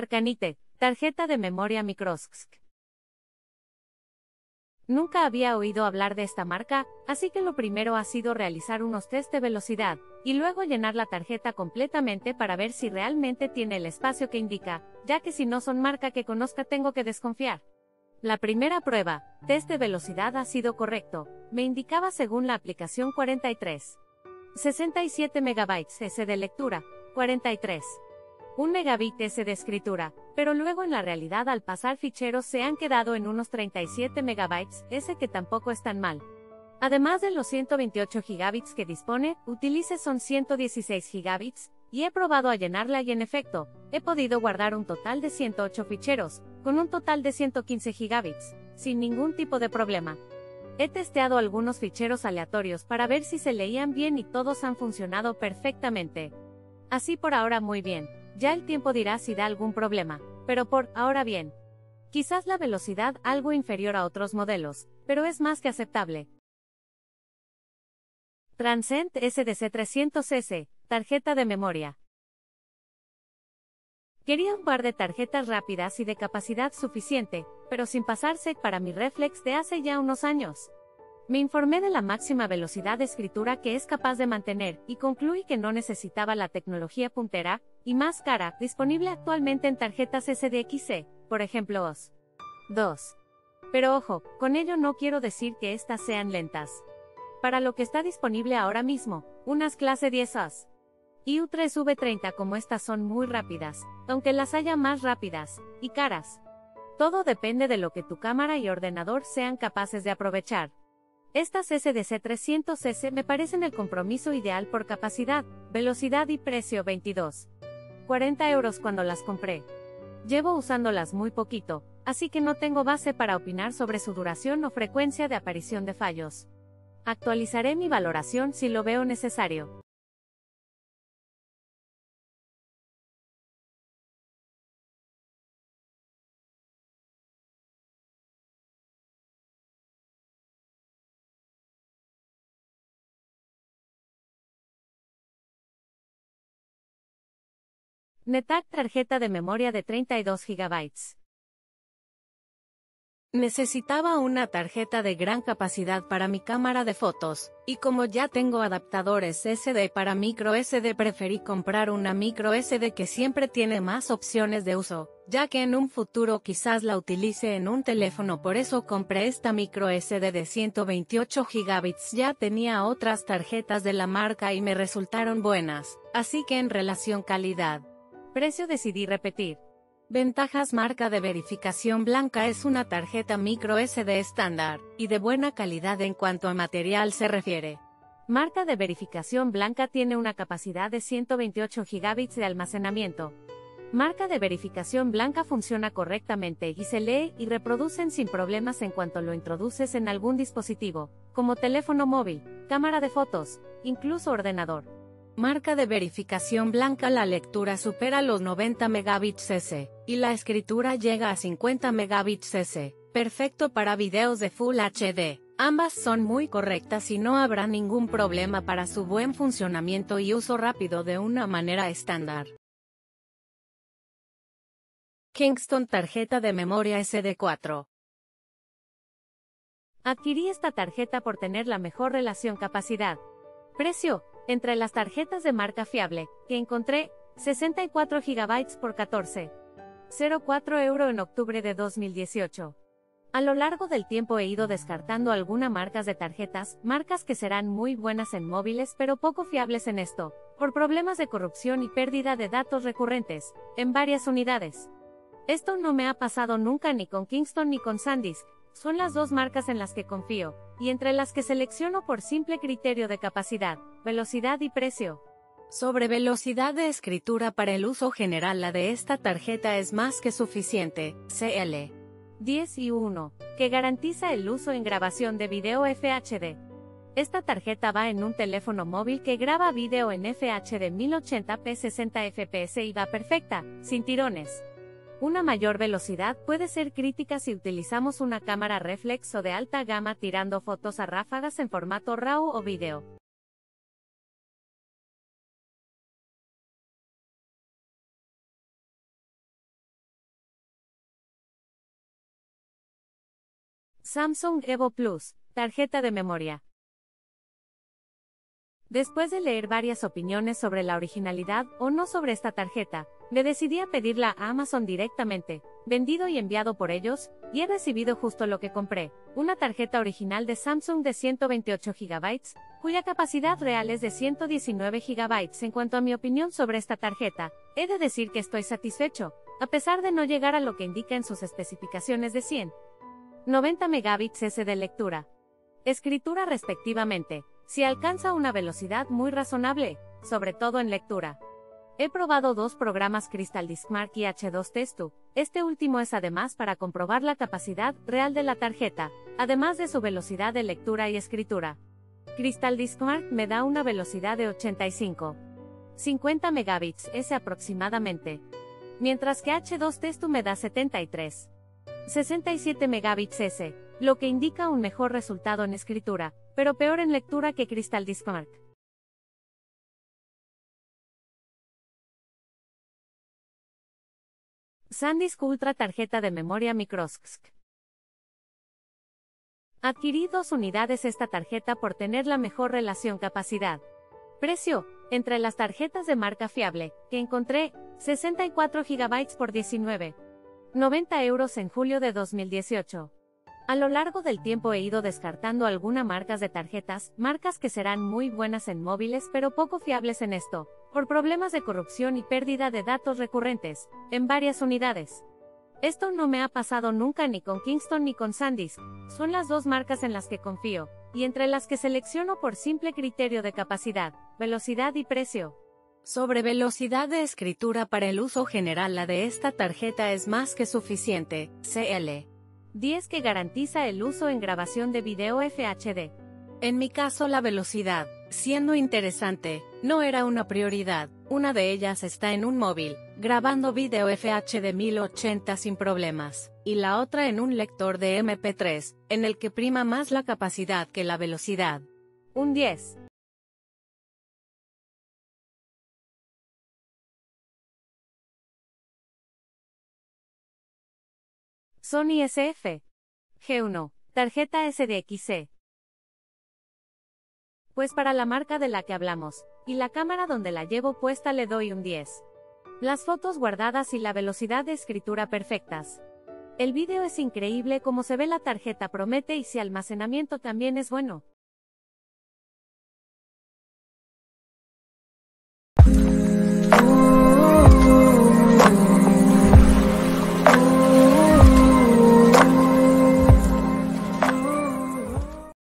Arcanite, tarjeta de memoria Microsk. Nunca había oído hablar de esta marca, así que lo primero ha sido realizar unos test de velocidad, y luego llenar la tarjeta completamente para ver si realmente tiene el espacio que indica, ya que si no son marca que conozca tengo que desconfiar. La primera prueba, test de velocidad ha sido correcto, me indicaba según la aplicación 43. 67 MB S de lectura, 43. 1 megabit S de escritura, pero luego en la realidad al pasar ficheros se han quedado en unos 37 MB S que tampoco están mal. Además de los 128 gigabits que dispone, utilice son 116 gigabits, y he probado a llenarla y en efecto, he podido guardar un total de 108 ficheros, con un total de 115 gigabits, sin ningún tipo de problema. He testeado algunos ficheros aleatorios para ver si se leían bien y todos han funcionado perfectamente. Así por ahora muy bien. Ya el tiempo dirá si da algún problema, pero por ahora bien. Quizás la velocidad algo inferior a otros modelos, pero es más que aceptable. Transcend SDC300S, tarjeta de memoria. Quería un par de tarjetas rápidas y de capacidad suficiente, pero sin pasarse para mi reflex de hace ya unos años. Me informé de la máxima velocidad de escritura que es capaz de mantener, y concluí que no necesitaba la tecnología puntera, y más cara, disponible actualmente en tarjetas SDXC, por ejemplo OS 2. Pero ojo, con ello no quiero decir que estas sean lentas. Para lo que está disponible ahora mismo, unas clase 10 OS y U3V30 como estas son muy rápidas, aunque las haya más rápidas, y caras. Todo depende de lo que tu cámara y ordenador sean capaces de aprovechar. Estas SDC300S me parecen el compromiso ideal por capacidad, velocidad y precio 40 euros cuando las compré. Llevo usándolas muy poquito, así que no tengo base para opinar sobre su duración o frecuencia de aparición de fallos. Actualizaré mi valoración si lo veo necesario. NetAct tarjeta de memoria de 32 GB. Necesitaba una tarjeta de gran capacidad para mi cámara de fotos, y como ya tengo adaptadores SD para micro SD preferí comprar una micro SD que siempre tiene más opciones de uso, ya que en un futuro quizás la utilice en un teléfono, por eso compré esta micro SD de 128 gigabits. Ya tenía otras tarjetas de la marca y me resultaron buenas, así que en relación calidad-precio decidí repetir. Ventajas: marca de verificación blanca, es una tarjeta micro SD estándar, y de buena calidad en cuanto a material se refiere. Marca de verificación blanca tiene una capacidad de 128 gigabits de almacenamiento. Marca de verificación blanca funciona correctamente y se lee y reproducen sin problemas en cuanto lo introduces en algún dispositivo, como teléfono móvil, cámara de fotos, incluso ordenador. Marca de verificación blanca: la lectura supera los 90 megabits s, y la escritura llega a 50 megabits s, perfecto para videos de Full HD. Ambas son muy correctas y no habrá ningún problema para su buen funcionamiento y uso rápido de una manera estándar. Kingston tarjeta de memoria SD4. Adquirí esta tarjeta por tener la mejor relación calidad-precio. Entre las tarjetas de marca fiable, que encontré, 64 GB por 14,04 € en octubre de 2018. A lo largo del tiempo he ido descartando algunas marcas de tarjetas, marcas que serán muy buenas en móviles pero poco fiables en esto, por problemas de corrupción y pérdida de datos recurrentes, en varias unidades. Esto no me ha pasado nunca ni con Kingston ni con SanDisk. Son las dos marcas en las que confío, y entre las que selecciono por simple criterio de capacidad, velocidad y precio. Sobre velocidad de escritura para el uso general, la de esta tarjeta es más que suficiente, CL10I1, que garantiza el uso en grabación de video FHD. Esta tarjeta va en un teléfono móvil que graba video en FHD 1080p 60 fps y va perfecta, sin tirones. Una mayor velocidad puede ser crítica si utilizamos una cámara reflex o de alta gama tirando fotos a ráfagas en formato RAW o video. Samsung Evo Plus, tarjeta de memoria. Después de leer varias opiniones sobre la originalidad o no sobre esta tarjeta, me decidí a pedirla a Amazon directamente, vendido y enviado por ellos, y he recibido justo lo que compré, una tarjeta original de Samsung de 128 GB, cuya capacidad real es de 119 GB. En cuanto a mi opinión sobre esta tarjeta, he de decir que estoy satisfecho, a pesar de no llegar a lo que indica en sus especificaciones de 190 megabits de lectura, escritura respectivamente. Si alcanza una velocidad muy razonable, sobre todo en lectura. He probado dos programas Crystal Disk Mark y H2 Testu, este último es además para comprobar la capacidad real de la tarjeta, además de su velocidad de lectura y escritura. Crystal Disk Mark me da una velocidad de 50 megabits aproximadamente, mientras que H2 Testu me da 67 megabits lo que indica un mejor resultado en escritura, pero peor en lectura que Crystal Disk Mark. SanDisk Ultra tarjeta de memoria microSCSC. Adquirí 2 unidades esta tarjeta por tener la mejor relación calidad-precio entre las tarjetas de marca fiable, que encontré, 64 GB por 19,90 euros en julio de 2018. A lo largo del tiempo he ido descartando algunas marcas de tarjetas, marcas que serán muy buenas en móviles pero poco fiables en esto, por problemas de corrupción y pérdida de datos recurrentes, en varias unidades. Esto no me ha pasado nunca ni con Kingston ni con SanDisk, son las dos marcas en las que confío, y entre las que selecciono por simple criterio de capacidad, velocidad y precio. Sobre velocidad de escritura para el uso general, la de esta tarjeta es más que suficiente, CL10 que garantiza el uso en grabación de video FHD. En mi caso la velocidad, siendo interesante, no era una prioridad, una de ellas está en un móvil, grabando video FHD 1080 sin problemas, y la otra en un lector de MP3, en el que prima más la capacidad que la velocidad. Un 10. Sony SF G1, tarjeta SDXC. Pues para la marca de la que hablamos, y la cámara donde la llevo puesta le doy un 10. Las fotos guardadas y la velocidad de escritura perfectas. El vídeo es increíble, como se ve la tarjeta promete y si almacenamiento también es bueno.